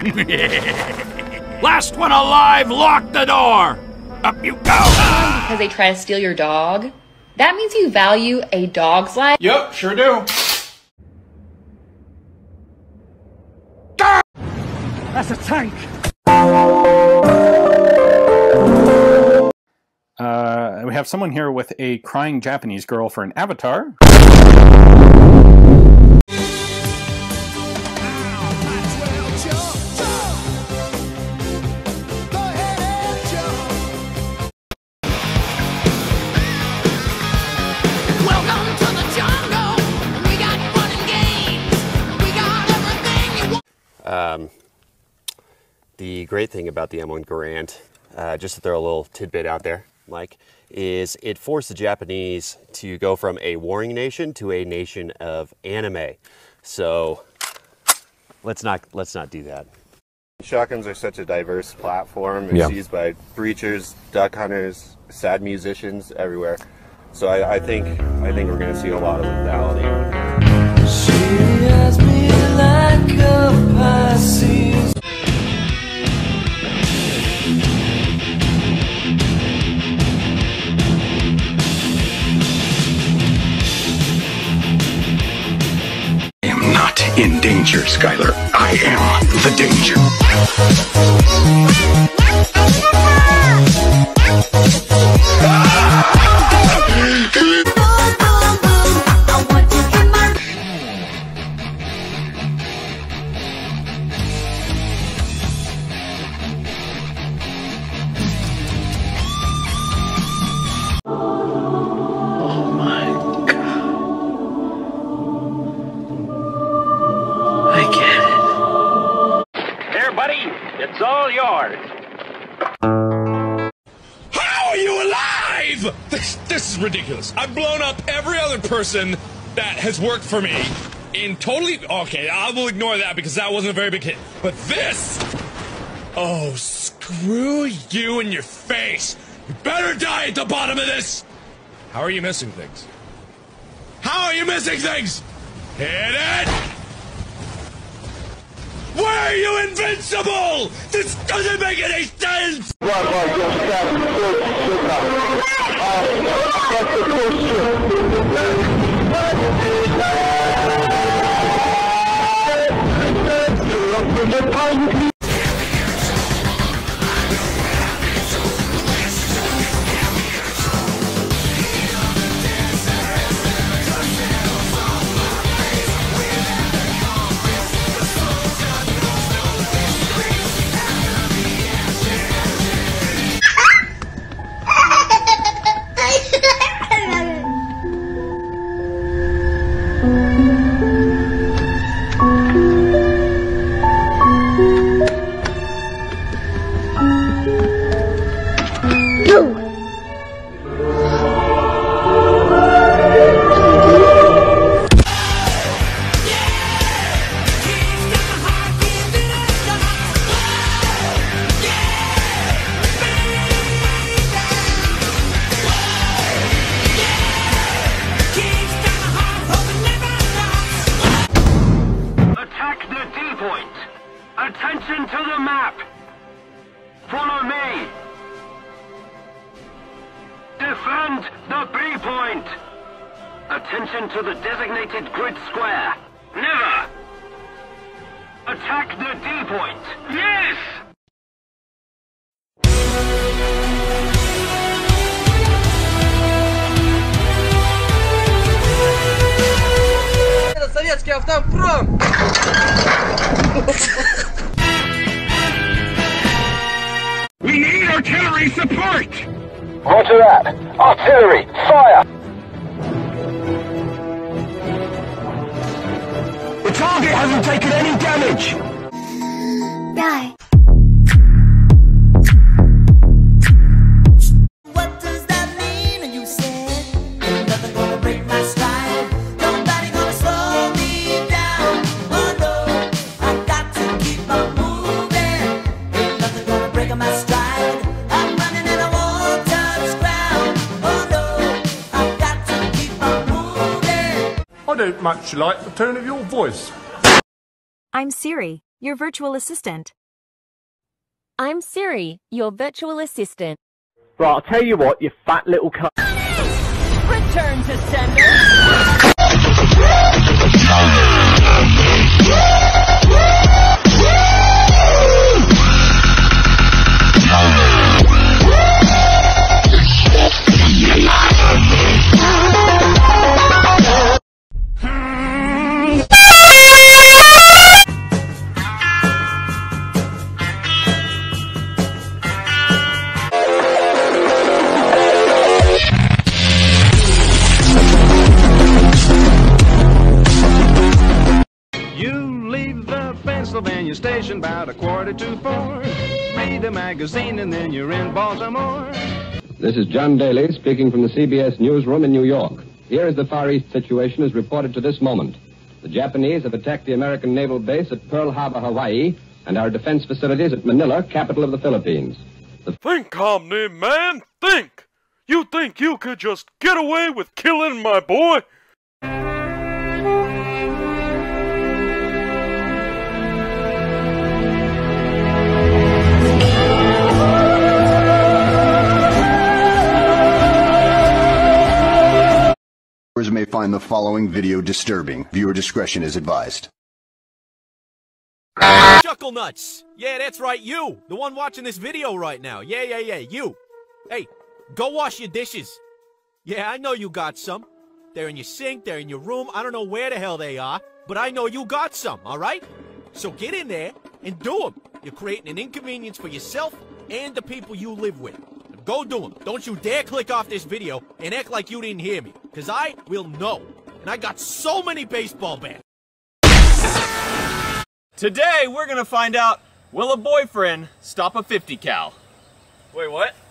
Last one alive, lock the door! Up you go! Because they try to steal your dog? That means you value a dog's life? Yep, sure do. That's a tank! We have someone here with a crying Japanese girl for an avatar. The great thing about the M1 Garand, just to throw a little tidbit out there, Mike, is it forced the Japanese to go from a warring nation to a nation of anime. So let's not do that. Shotguns are such a diverse platform. It's used by breachers, duck hunters, sad musicians everywhere. So I think we're going to see a lot of lethality. She has me like a Pisces. I am not in danger, Skylar. I am the danger. It's all yours. How are you alive? This is ridiculous. I've blown up every other person that has worked for me in totally... Okay, I will ignore that because that wasn't a very big hit. But this... Oh, screw you in your face. You better die at the bottom of this. How are you missing things? How are you missing things? Hit it! Why are you invincible? This doesn't make any sense! Attention to the map! Follow me! Defend the B point! Attention to the designated grid square! Never! Attack the D point! Yes! Советский автопром! We need artillery support! Roger that! Artillery, fire! The target hasn't taken any damage! Die. What does that mean? You said nothing gonna break my stride. Nobody gonna slow me down. Oh no, I got to keep on moving. Ain't nothing gonna break my stride. I'm running and I won't touch ground. Oh no, I got to keep on moving. I don't much like the tone of your voice. I'm Siri. your virtual assistant. I'm Siri, your virtual assistant. Right, I'll tell you what, you fat little cunt. Return to sender. Pennsylvania station about 3:45. Read a magazine and then you're in Baltimore. This is John Daly speaking from the CBS newsroom in New York. Here is the Far East situation as reported to this moment. The Japanese have attacked the American naval base at Pearl Harbor, Hawaii, and our defense facilities at Manila, capital of the Philippines. Think calmly, man, think! You think you could just get away with killing my boy? Viewers may find the following video disturbing. Viewer discretion is advised. Chuckle nuts! Yeah, that's right, you! The one watching this video right now. Yeah, you! Hey, go wash your dishes. Yeah, I know you got some. They're in your sink, they're in your room, I don't know where the hell they are, but I know you got some, alright? So get in there and do them. You're creating an inconvenience for yourself and the people you live with. Go do them. Don't you dare click off this video and act like you didn't hear me, because I will know. And I got so many baseball bats. Today, we're gonna find out, will a boyfriend stop a 50 cal? Wait, what?